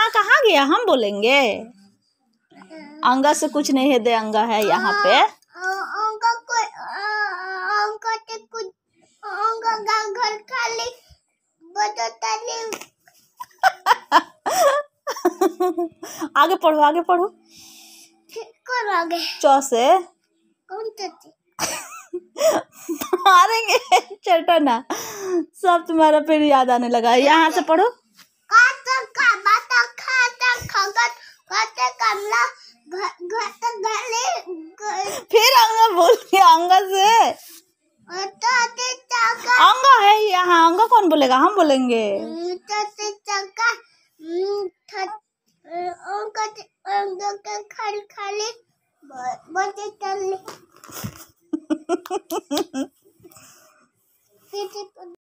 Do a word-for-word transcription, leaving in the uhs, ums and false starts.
यहाँ कहाँ गया, हम बोलेंगे। अंगा से कुछ नहीं है, दे अंगा है यहाँ पे। अंगा कोई अंगा ते कुछ अंगा घर खाली बताता नहीं। आगे पढ़ो, आगे पढ़ो। कौन आगे? चौ से कौन चची? मारेंगे चटना, सब तुम्हारा फिर याद आने लगा। यहाँ से पढ़ो। काटा का बाता खाता खगत काटे कमला घट गले। फिर अंगा बोल दिया, अंगा से अंगा है यहाँ। अंगा कौन बोलेगा, हम बोलेंगे। खाली खाली बचे चल